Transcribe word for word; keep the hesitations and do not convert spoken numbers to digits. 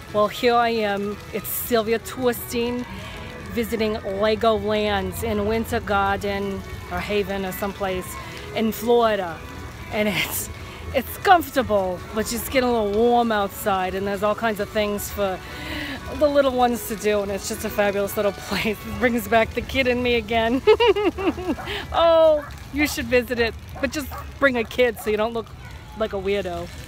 Well, here I am. It's Sylvia Tourstein visiting Legoland in Winter Garden or Haven or someplace in Florida. And it's it's comfortable, but it's getting a little warm outside, and there's all kinds of things for the little ones to do, and it's just a fabulous little place. It brings back the kid in me again. Oh, you should visit it, but just bring a kid so you don't look like a weirdo.